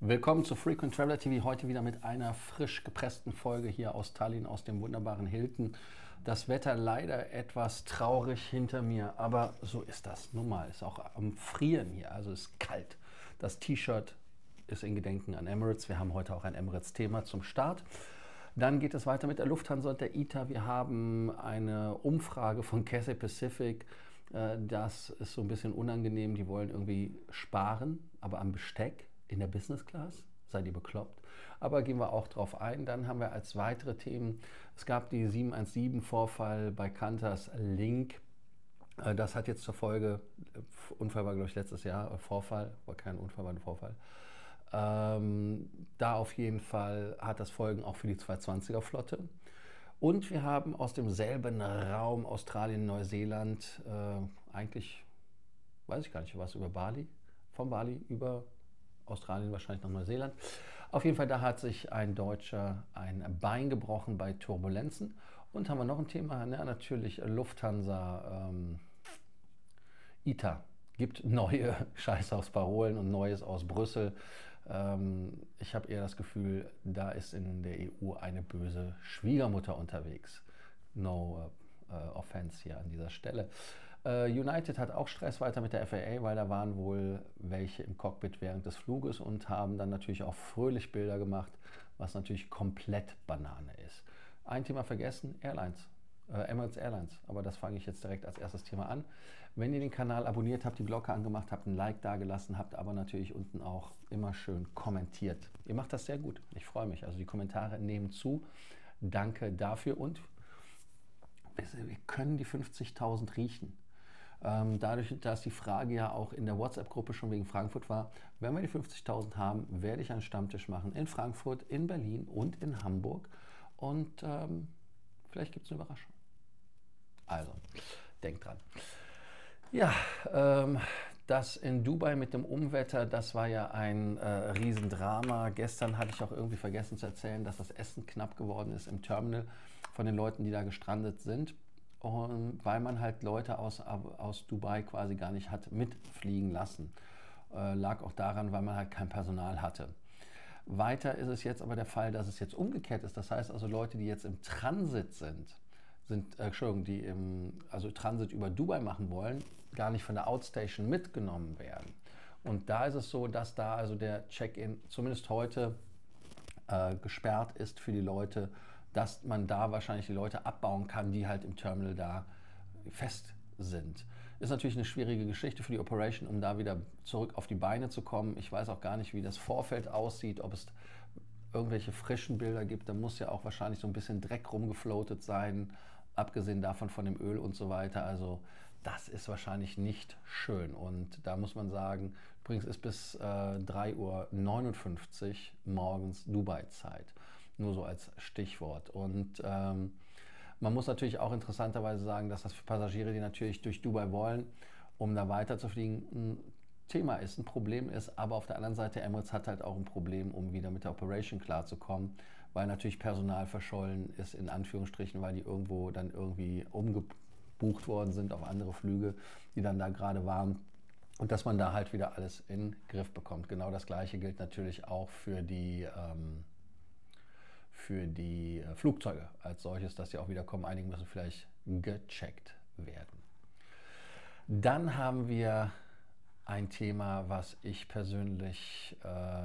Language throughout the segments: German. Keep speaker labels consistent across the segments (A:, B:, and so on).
A: Willkommen zu Frequent Traveler TV, heute wieder mit einer frisch gepressten Folge hier aus Tallinn, aus dem wunderbaren Hilton. Das Wetter leider etwas traurig hinter mir, aber so ist das. Nun mal, ist auch am Frieren hier, also ist kalt. Das T-Shirt ist in Gedenken an Emirates. Wir haben heute auch ein Emirates-Thema zum Start. Dann geht es weiter mit der Lufthansa und der ITA. Wir haben eine Umfrage von Cathay Pacific. Das ist so ein bisschen unangenehm. Die wollen irgendwie sparen, aber am Besteck in der Business Class. Seid ihr bekloppt? Aber gehen wir auch drauf ein. Dann haben wir als weitere Themen, es gab die 717-Vorfall bei Qantas Link. Das hat jetzt zur Folge, Unfall war glaube ich letztes Jahr, Vorfall, war kein Unfall, war ein Vorfall. Da auf jeden Fall hat das Folgen auch für die 220er-Flotte. Und wir haben aus demselben Raum Australien, Neuseeland, eigentlich weiß ich gar nicht was über Bali, von Bali über Australien wahrscheinlich nach Neuseeland. Auf jeden Fall, da hat sich ein Deutscher ein Bein gebrochen bei Turbulenzen. Und haben wir noch ein Thema, ne? Natürlich Lufthansa, ITA gibt neue Scheißhausparolen und Neues aus Brüssel. Ich habe eher das Gefühl, da ist in der EU eine böse Schwiegermutter unterwegs. No offense hier an dieser Stelle. United hat auch Stress weiter mit der FAA, weil da waren wohl welche im Cockpit während des Fluges und haben dann natürlich auch fröhlich Bilder gemacht, was natürlich komplett Banane ist. Ein Thema vergessen, Airlines. Emirates Airlines, aber das fange ich jetzt direkt als erstes Thema an. Wenn ihr den Kanal abonniert habt, die Glocke angemacht habt, ein Like dagelassen habt, aber natürlich unten auch immer schön kommentiert. Ihr macht das sehr gut, ich freue mich. Also die Kommentare nehmen zu. Danke dafür und wir können die 50.000 riechen. Dadurch, dass die Frage ja auch in der WhatsApp-Gruppe schon wegen Frankfurt war, wenn wir die 50.000 haben, werde ich einen Stammtisch machen in Frankfurt, in Berlin und in Hamburg und vielleicht gibt es eine Überraschung. Also, denkt dran. Ja, das in Dubai mit dem Unwetter, das war ja ein Riesendrama. Gestern hatte ich auch irgendwie vergessen zu erzählen, dass das Essen knapp geworden ist im Terminal von den Leuten, die da gestrandet sind. Und weil man halt Leute aus Dubai quasi gar nicht hat mitfliegen lassen. Lag auch daran, weil man halt kein Personal hatte. Weiter ist es jetzt aber der Fall, dass es jetzt umgekehrt ist. Das heißt also Leute, die jetzt im Transit also Transit über Dubai machen wollen, gar nicht von der Outstation mitgenommen werden. Und da ist es so, dass da also der Check-in zumindest heute gesperrt ist für die Leute, dass man da wahrscheinlich die Leute abbauen kann, die halt im Terminal da fest sind. Ist natürlich eine schwierige Geschichte für die Operation, um da wieder zurück auf die Beine zu kommen. Ich weiß auch gar nicht, wie das Vorfeld aussieht, ob es irgendwelche frischen Bilder gibt. Da muss ja auch wahrscheinlich so ein bisschen Dreck rumgefloatet sein, abgesehen davon von dem Öl und so weiter. Also das ist wahrscheinlich nicht schön. Und da muss man sagen, übrigens ist bis 3:59 Uhr morgens Dubai-Zeit. Nur so als Stichwort. Und man muss natürlich auch interessanterweise sagen, dass das für Passagiere, die natürlich durch Dubai wollen, um da weiter zu fliegen, ein Thema ist, ein Problem ist. Aber auf der anderen Seite, Emirates hat halt auch ein Problem, um wieder mit der Operation klarzukommen, weil natürlich Personal verschollen ist, in Anführungsstrichen, weil die irgendwo dann irgendwie umgebucht worden sind auf andere Flüge, die dann da gerade waren. Und dass man da halt wieder alles in den Griff bekommt. Genau das Gleiche gilt natürlich auch für die Flugzeuge als solches, dass die auch wieder kommen. Einige müssen vielleicht gecheckt werden. Dann haben wir ein Thema, was ich persönlich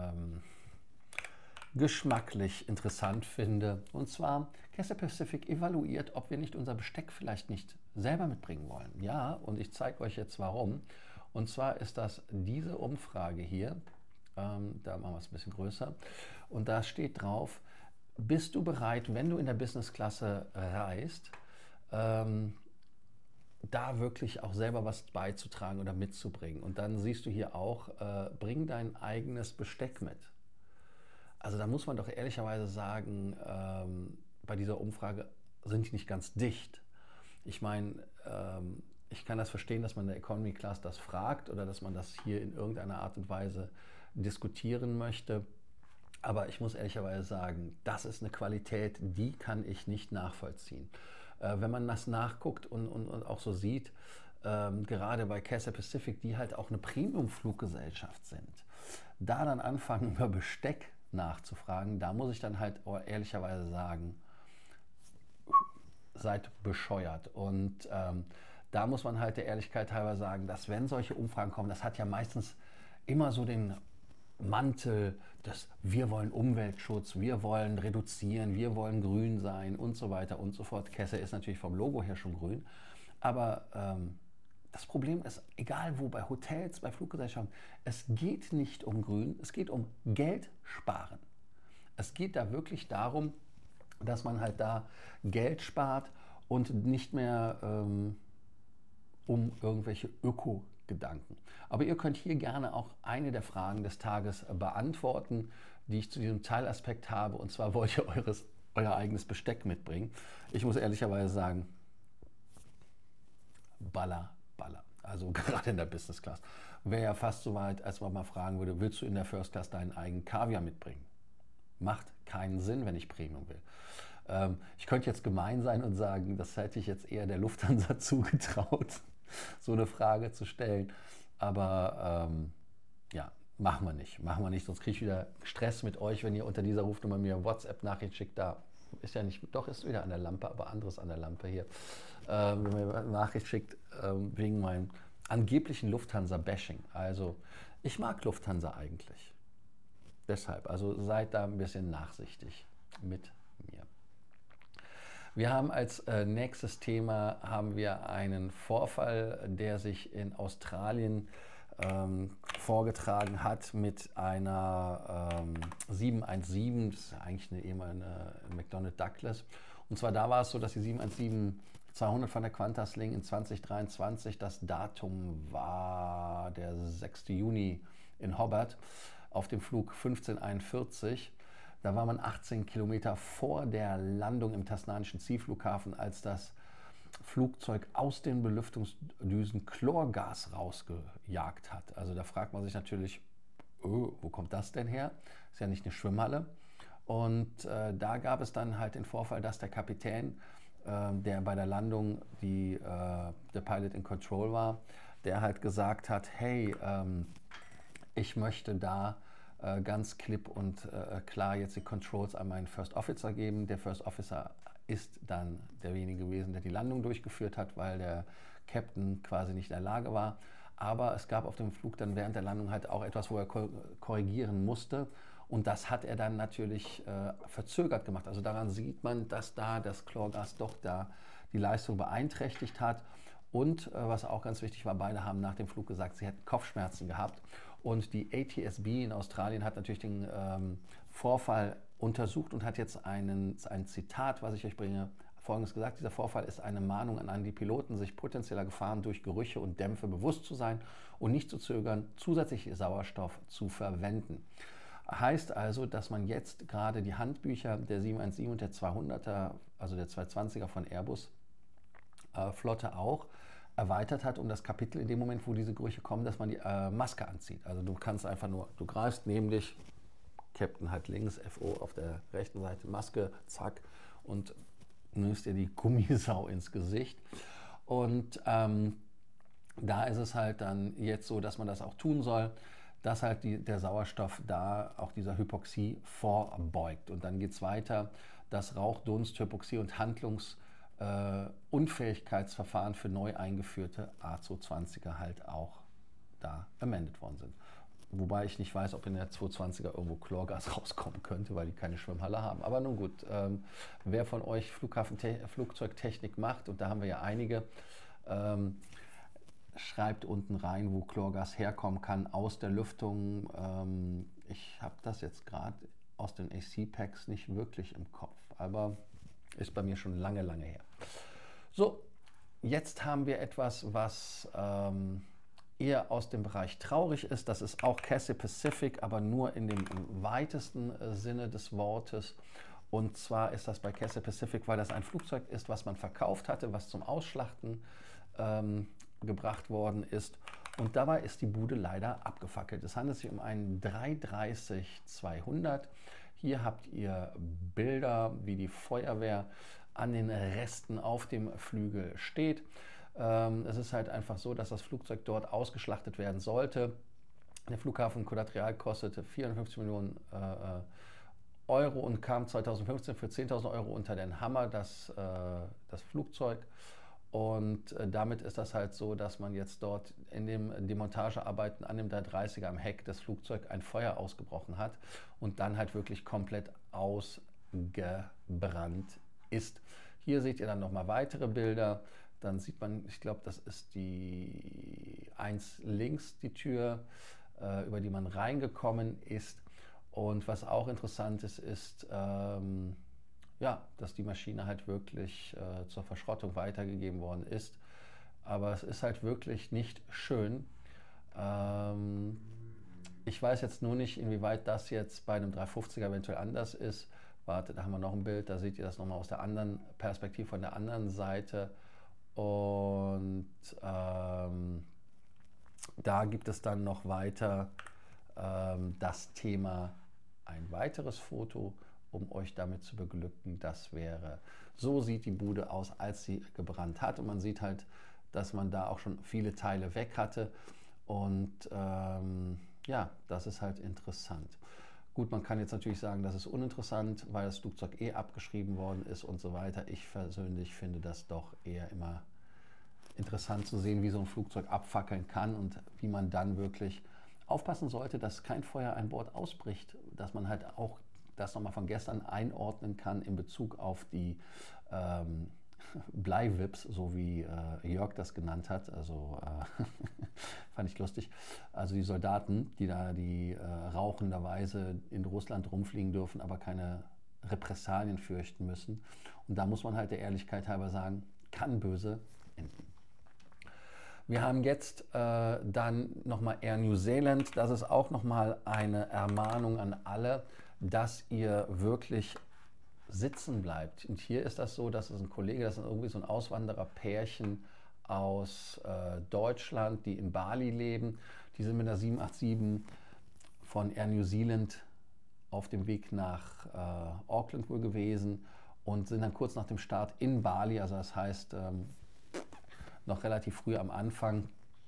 A: geschmacklich interessant finde. Und zwar, Cathay Pacific evaluiert, ob wir nicht unser Besteck vielleicht nicht selber mitbringen wollen. Ja, und ich zeige euch jetzt warum. Und zwar ist das diese Umfrage hier. Da machen wir es ein bisschen größer. Und da steht drauf, bist du bereit, wenn du in der Business-Klasse reist, da wirklich auch selber was beizutragen oder mitzubringen? Und dann siehst du hier auch, bring dein eigenes Besteck mit. Also da muss man doch ehrlicherweise sagen, bei dieser Umfrage sind die nicht ganz dicht. Ich meine, ich kann das verstehen, dass man in der Economy Class das fragt oder dass man das hier in irgendeiner Art und Weise diskutieren möchte. Aber ich muss ehrlicherweise sagen, das ist eine Qualität, die kann ich nicht nachvollziehen. Wenn man das nachguckt und auch so sieht, gerade bei Cathay Pacific, die halt auch eine Premium-Fluggesellschaft sind, Da dann anfangen, über Besteck nachzufragen, da muss ich dann halt ehrlicherweise sagen, seid bescheuert. Und da muss man halt der Ehrlichkeit halber sagen, dass wenn solche Umfragen kommen, das hat ja meistens immer so den Mantel, dass wir wollen Umweltschutz, wir wollen reduzieren, wir wollen grün sein und so weiter und so fort. Kesse ist natürlich vom Logo her schon grün, aber das Problem ist, egal wo, bei Hotels, bei Fluggesellschaften, es geht nicht um grün, es geht um Geld sparen. Es geht da wirklich darum, dass man halt da Geld spart und nicht mehr um irgendwelche Öko-Gedanken. Aber ihr könnt hier gerne auch eine der Fragen des Tages beantworten, die ich zu diesem Teilaspekt habe. Und zwar wollt ihr euer eigenes Besteck mitbringen. Ich muss ehrlicherweise sagen, Baller. Also gerade in der Business Class. Wäre ja fast so weit, als man mal fragen würde, willst du in der First Class deinen eigenen Kaviar mitbringen? Macht keinen Sinn, wenn ich Premium will. Ich könnte jetzt gemein sein und sagen, das hätte ich jetzt eher der Lufthansa zugetraut, so eine Frage zu stellen. Aber ja, machen wir nicht, sonst kriege ich wieder Stress mit euch, wenn ihr unter dieser Rufnummer mir WhatsApp-Nachricht schickt. Da ist ja nicht, doch ist wieder an der Lampe, aber anderes an der Lampe hier. Wenn mir eine Nachricht schickt wegen meinem angeblichen Lufthansa-Bashing. Also ich mag Lufthansa eigentlich. Deshalb, also seid da ein bisschen nachsichtig mit mir. Wir haben als nächstes Thema haben wir einen Vorfall, der sich in Australien vorgetragen hat mit einer 717, das ist ja eigentlich eine ehemalige McDonnell Douglas. Und zwar da war es so, dass die 717-200 von der QantasLink in 2023, das Datum war der 6. Juni in Hobart, auf dem Flug 1541. Da war man 18 Kilometer vor der Landung im tasmanischen Zielflughafen, als das Flugzeug aus den Belüftungsdüsen Chlorgas rausgejagt hat. Also da fragt man sich natürlich, wo kommt das denn her? Ist ja nicht eine Schwimmhalle. Und da gab es dann halt den Vorfall, dass der Kapitän, der bei der Landung der Pilot in Control war, der halt gesagt hat, hey, ich möchte da ganz klipp und klar jetzt die Controls an meinen First Officer geben. Der First Officer ist dann derjenige gewesen, der die Landung durchgeführt hat, weil der Captain quasi nicht in der Lage war. Aber es gab auf dem Flug dann während der Landung halt auch etwas, wo er korrigieren musste. Und das hat er dann natürlich verzögert gemacht. Also daran sieht man, dass da das Chlorgas doch da die Leistung beeinträchtigt hat. Und was auch ganz wichtig war, beide haben nach dem Flug gesagt, sie hätten Kopfschmerzen gehabt. Und die ATSB in Australien hat natürlich den Vorfall untersucht und hat jetzt ein Zitat, was ich euch bringe, Folgendes gesagt: Dieser Vorfall ist eine Mahnung an die Piloten, sich potenzieller Gefahren durch Gerüche und Dämpfe bewusst zu sein und nicht zu zögern, zusätzlich Sauerstoff zu verwenden. Heißt also, dass man jetzt gerade die Handbücher der 717 und der 200er, also der 220er von Airbus Flotte auch erweitert hat um das Kapitel in dem Moment, wo diese Gerüche kommen, dass man die Maske anzieht. Also du kannst einfach nur, du greifst neben dich, Captain hat links, FO auf der rechten Seite, Maske, zack, und nimmst dir die Gummisau ins Gesicht. Und da ist es halt dann jetzt so, dass man das auch tun soll, dass halt der Sauerstoff da auch dieser Hypoxie vorbeugt. Und dann geht es weiter, dass Rauch, Dunst, Hypoxie und Handlungsunfähigkeitsverfahren für neu eingeführte A220er halt auch da amended worden sind. Wobei ich nicht weiß, ob in der 220er irgendwo Chlorgas rauskommen könnte, weil die keine Schwimmhalle haben. Aber nun gut, wer von euch Flugzeugtechnik macht, und da haben wir ja einige, schreibt unten rein, wo Chlorgas herkommen kann aus der Lüftung. Ich habe das jetzt gerade aus den AC-Packs nicht wirklich im Kopf, aber ist bei mir schon lange, lange her. So, jetzt haben wir etwas, was eher aus dem Bereich traurig ist. Das ist auch Cathay Pacific, aber nur in dem weitesten Sinne des Wortes. Und zwar ist das bei Cathay Pacific, weil das ein Flugzeug ist, was man verkauft hatte, was zum Ausschlachten gebracht worden ist. Und dabei ist die Bude leider abgefackelt. Es handelt sich um einen 330-200. Hier habt ihr Bilder, wie die Feuerwehr an den Resten auf dem Flügel steht. Es ist halt einfach so, dass das Flugzeug dort ausgeschlachtet werden sollte. Der Flughafen Ciudad kostete 54 Millionen Euro und kam 2015 für 10.000 Euro unter den Hammer, das Flugzeug. Und damit ist das halt so, dass man jetzt dort in den Demontagearbeiten an dem 330er am Heck des Flugzeugs ein Feuer ausgebrochen hat und dann halt wirklich komplett ausgebrannt ist. Hier seht ihr dann nochmal weitere Bilder. Dann sieht man, ich glaube, das ist die 1 links, die Tür, über die man reingekommen ist. Und was auch interessant ist, ist, ja, dass die Maschine halt wirklich zur Verschrottung weitergegeben worden ist. Aber es ist halt wirklich nicht schön. Ich weiß jetzt nur nicht, inwieweit das jetzt bei einem 350er eventuell anders ist. Warte, da haben wir noch ein Bild, da seht ihr das nochmal aus der anderen Perspektive, von der anderen Seite. Und da gibt es dann noch weiter das Thema, ein weiteres Foto, um euch damit zu beglücken. Das wäre, so sieht die Bude aus, als sie gebrannt hat. Und man sieht halt, dass man da auch schon viele Teile weg hatte. Und ja, das ist halt interessant. Gut, man kann jetzt natürlich sagen, das ist uninteressant, weil das Flugzeug abgeschrieben worden ist und so weiter. Ich persönlich finde das doch eher immer interessant zu sehen, wie so ein Flugzeug abfackeln kann und wie man dann wirklich aufpassen sollte, dass kein Feuer an Bord ausbricht, dass man halt auch das nochmal von gestern einordnen kann in Bezug auf die Bleiwips, so wie Jörg das genannt hat, also fand ich lustig, also die Soldaten, die da rauchenderweise in Russland rumfliegen dürfen, aber keine Repressalien fürchten müssen. Und da muss man halt der Ehrlichkeit halber sagen, kann böse enden. Wir haben jetzt dann nochmal Air New Zealand. Das ist auch nochmal eine Ermahnung an alle, dass ihr wirklich sitzen bleibt. Und hier ist das so, dass es ein Kollege, das ist irgendwie so ein Auswandererpärchen aus Deutschland, die in Bali leben. Die sind mit der 787 von Air New Zealand auf dem Weg nach Auckland wohl gewesen und sind dann kurz nach dem Start in Bali, also das heißt noch relativ früh am Anfang,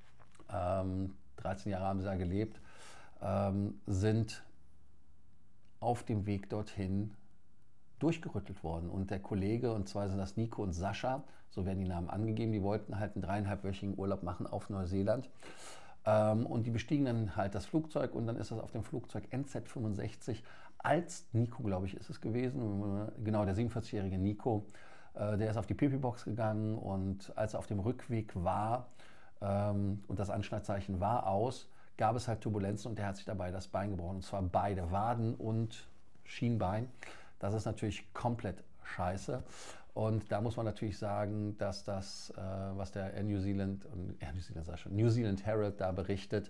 A: 13 Jahre haben sie da gelebt, sind auf dem Weg dorthin durchgerüttelt worden. Und der Kollege, und zwar sind das Nico und Sascha, so werden die Namen angegeben, die wollten halt einen 3,5-wöchigen Urlaub machen auf Neuseeland. Und die bestiegen dann halt das Flugzeug und dann ist das auf dem Flugzeug NZ65 als Nico, glaube ich, ist es gewesen, genau, der 47-jährige Nico, der ist auf die Pipi-Box gegangen und als er auf dem Rückweg war und das Anschnallzeichen war aus, gab es halt Turbulenzen und der hat sich dabei das Bein gebrochen, und zwar beide Waden und Schienbein. Das ist natürlich komplett scheiße. Und da muss man natürlich sagen, dass das, was der New Zealand Herald da berichtet,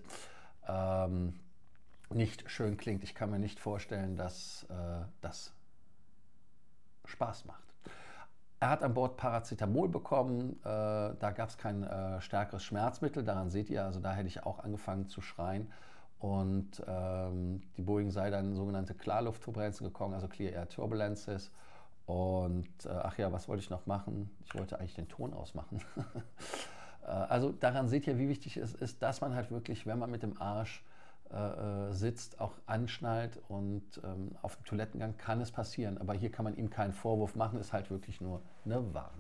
A: nicht schön klingt. Ich kann mir nicht vorstellen, dass das Spaß macht. Er hat an Bord Paracetamol bekommen, da gab es kein stärkeres Schmerzmittel, daran seht ihr, also da hätte ich auch angefangen zu schreien. Und die Boeing sei dann in sogenannte Klarluftturbulenzen gekommen, also Clear Air Turbulences. Und ach ja, was wollte ich noch machen? Ich wollte eigentlich den Ton ausmachen. Also daran seht ihr, wie wichtig es ist, dass man halt wirklich, wenn man mit dem Arsch sitzt, auch anschnallt, und auf dem Toilettengang kann es passieren. Aber hier kann man ihm keinen Vorwurf machen, ist halt wirklich nur eine Warnung.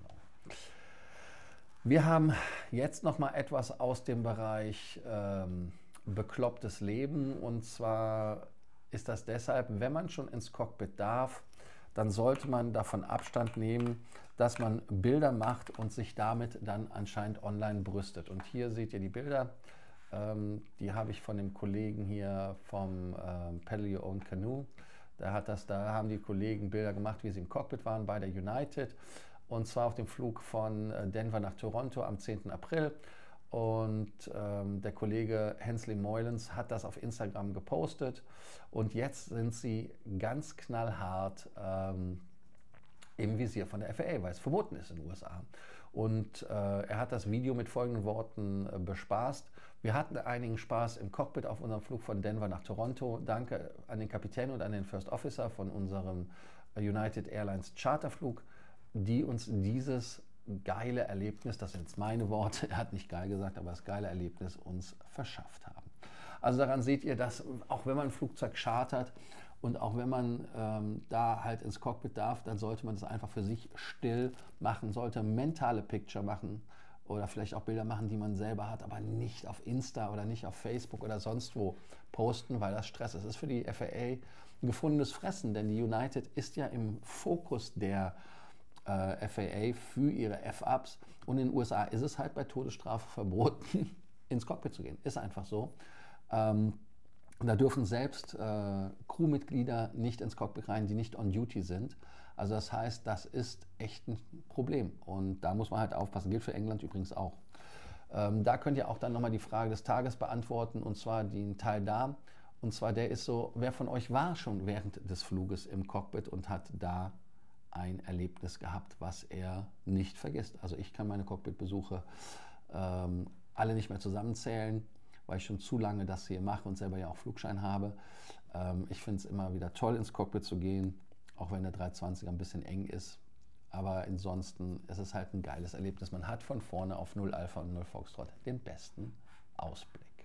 A: Wir haben jetzt noch mal etwas aus dem Bereich beklopptes Leben, und zwar ist das deshalb, wenn man schon ins Cockpit darf, dann sollte man davon Abstand nehmen, dass man Bilder macht und sich damit dann anscheinend online brüstet. Und hier seht ihr die Bilder, die habe ich von dem Kollegen hier vom Paddle Your Own Canoe. Da haben die Kollegen Bilder gemacht, wie sie im Cockpit waren bei der United, und zwar auf dem Flug von Denver nach Toronto am 10. April. Und der Kollege Hensley Moylens hat das auf Instagram gepostet. Und jetzt sind sie ganz knallhart im Visier von der FAA, weil es verboten ist in den USA. Und er hat das Video mit folgenden Worten bespaßt: Wir hatten einigen Spaß im Cockpit auf unserem Flug von Denver nach Toronto. Danke an den Kapitän und an den First Officer von unserem United Airlines Charterflug, die uns dieses geile Erlebnis, das sind jetzt meine Worte, er hat nicht geil gesagt, aber das geile Erlebnis uns verschafft haben. Also daran seht ihr, dass auch wenn man ein Flugzeug chartert und auch wenn man da halt ins Cockpit darf, dann sollte man das einfach für sich still machen, sollte mentale Picture machen oder vielleicht auch Bilder machen, die man selber hat, aber nicht auf Insta oder nicht auf Facebook oder sonst wo posten, weil das Stress ist. Es ist für die FAA ein gefundenes Fressen, denn die United ist ja im Fokus der FAA für ihre F-Ups und in den USA ist es halt bei Todesstrafe verboten, ins Cockpit zu gehen. Ist einfach so. Da dürfen selbst Crewmitglieder nicht ins Cockpit rein, die nicht on duty sind. Also das heißt, das ist echt ein Problem und da muss man halt aufpassen. Gilt für England übrigens auch. Da könnt ihr auch dann nochmal die Frage des Tages beantworten und zwar den Teil da. Und zwar der ist so, wer von euch war schon während des Fluges im Cockpit und hat da ein Erlebnis gehabt, was er nicht vergisst. Also ich kann meine Cockpitbesuche alle nicht mehr zusammenzählen, weil ich schon zu lange das hier mache und selber ja auch Flugschein habe. Ich finde es immer wieder toll, ins Cockpit zu gehen, auch wenn der 320er ein bisschen eng ist. Aber ansonsten ist es halt ein geiles Erlebnis. Man hat von vorne auf 0 Alpha und 0 Foxtrot den besten Ausblick.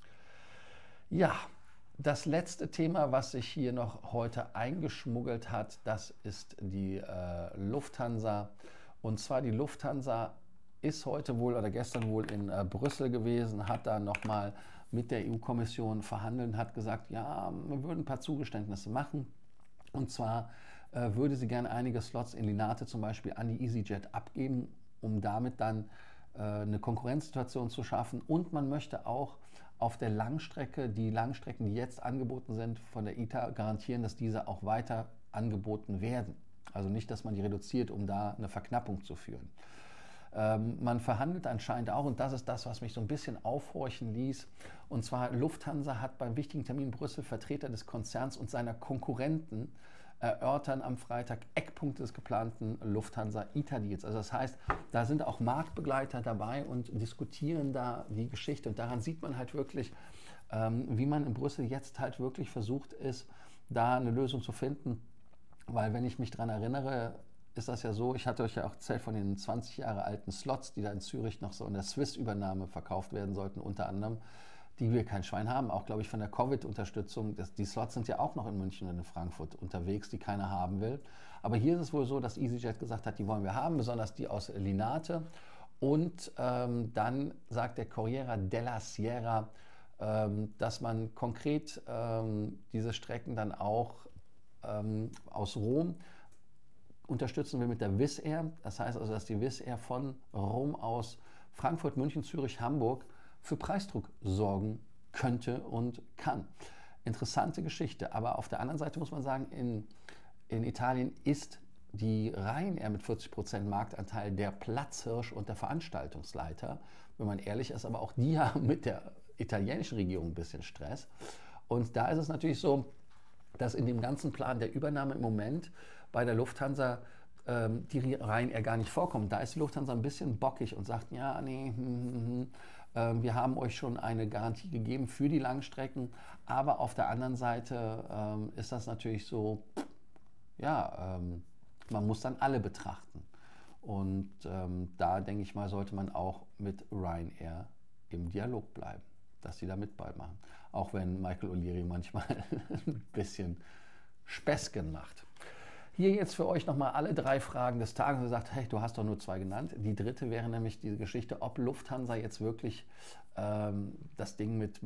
A: Ja, das letzte Thema, was sich hier noch heute eingeschmuggelt hat, das ist die Lufthansa. Und zwar die Lufthansa ist heute wohl oder gestern wohl in Brüssel gewesen, hat da nochmal mit der EU-Kommission verhandelt und hat gesagt, ja, wir würden ein paar Zugeständnisse machen. Und zwar würde sie gerne einige Slots in Linate zum Beispiel an die EasyJet abgeben, um damit dann eine Konkurrenzsituation zu schaffen. Und man möchte auch auf der Langstrecke, die Langstrecken, die jetzt angeboten sind, von der ITA garantieren, dass diese auch weiter angeboten werden. Also nicht, dass man die reduziert, um da eine Verknappung zu führen. Man verhandelt anscheinend auch, und das ist das, was mich so ein bisschen aufhorchen ließ, und zwar Lufthansa hat beim wichtigen Termin in Brüssel Vertreter des Konzerns und seiner Konkurrenten erörtern am Freitag Eckpunkte des geplanten Lufthansa-ITA-Deals. Also das heißt, da sind auch Marktbegleiter dabei und diskutieren da die Geschichte. Und daran sieht man halt wirklich, wie man in Brüssel jetzt halt wirklich versucht ist, da eine Lösung zu finden. Weil wenn ich mich daran erinnere, ist das ja so, ich hatte euch ja auch erzählt von den 20 Jahre alten Slots, die da in Zürich noch so in der Swiss-Übernahme verkauft werden sollten, unter anderem, die wir kein Schwein haben, auch glaube ich von der Covid-Unterstützung. Die Slots sind ja auch noch in München und in Frankfurt unterwegs, die keiner haben will. Aber hier ist es wohl so, dass EasyJet gesagt hat, die wollen wir haben, besonders die aus Linate. Und dann sagt der Corriere della Sierra, dass man konkret diese Strecken dann auch aus Rom unterstützen will mit der Wizz Air. Das heißt also, dass die Wizz Air von Rom aus Frankfurt, München, Zürich, Hamburg für Preisdruck sorgen könnte und kann. Interessante Geschichte. Aber auf der anderen Seite muss man sagen, in Italien ist die Ryanair mit 40% Marktanteil der Platzhirsch und der Veranstaltungsleiter. Wenn man ehrlich ist, aber auch die haben mit der italienischen Regierung ein bisschen Stress. Und da ist es natürlich so, dass in dem ganzen Plan der Übernahme im Moment bei der Lufthansa die Ryanair gar nicht vorkommt. Da ist die Lufthansa ein bisschen bockig und sagt, ja, nee, wir haben euch schon eine Garantie gegeben für die Langstrecken, aber auf der anderen Seite ist das natürlich so, ja, man muss dann alle betrachten. Und da denke ich mal, sollte man auch mit Ryanair im Dialog bleiben, dass sie da mitmachen. Auch wenn Michael O'Leary manchmal ein bisschen Späßchen macht. Hier jetzt für euch nochmal alle 3 Fragen des Tages. Ihr sagt, hey, du hast doch nur 2 genannt. Die dritte wäre nämlich diese Geschichte, ob Lufthansa jetzt wirklich das Ding mit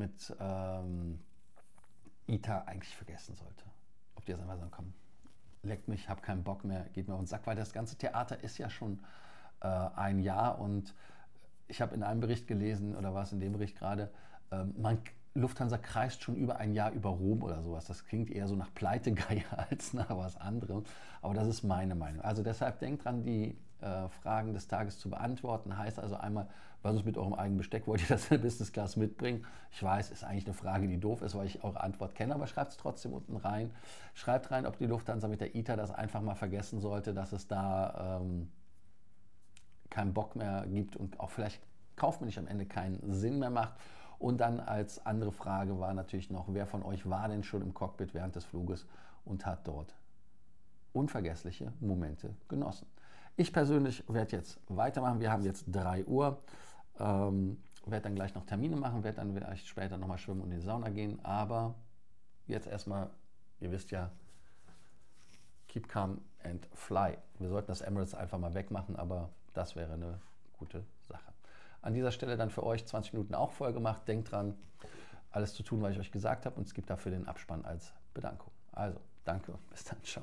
A: ITA eigentlich vergessen sollte. Ob die jetzt einfach sagen, komm, leckt mich, hab keinen Bock mehr, geht mir auf den Sack, weil das ganze Theater ist ja schon ein Jahr und ich habe in einem Bericht gelesen, oder war es in dem Bericht gerade, Lufthansa kreist schon über ein Jahr über Rom oder sowas. Das klingt eher so nach Pleitegeier als nach was anderem. Aber das ist meine Meinung. Also deshalb denkt dran, die Fragen des Tages zu beantworten. Heißt also einmal, was ist mit eurem eigenen Besteck? Wollt ihr das in der Business Class mitbringen? Ich weiß, ist eigentlich eine Frage, die doof ist, weil ich eure Antwort kenne, aber schreibt es trotzdem unten rein. Schreibt rein, ob die Lufthansa mit der ITA das einfach mal vergessen sollte, dass es da keinen Bock mehr gibt und auch vielleicht kaufmännisch am Ende keinen Sinn mehr macht. Und dann als andere Frage war natürlich noch, wer von euch war denn schon im Cockpit während des Fluges und hat dort unvergessliche Momente genossen. Ich persönlich werde jetzt weitermachen. Wir haben jetzt 3 Uhr. werde dann gleich noch Termine machen, werde dann vielleicht später nochmal schwimmen und in die Sauna gehen. Aber jetzt erstmal, ihr wisst ja, keep calm and fly. Wir sollten das Emirates einfach mal wegmachen, aber das wäre eine gute Sache. An dieser Stelle dann für euch 20 Minuten auch voll gemacht. Denkt dran, alles zu tun, was ich euch gesagt habe. Und es gibt dafür den Abspann als Bedankung. Also, danke. Bis dann. Ciao.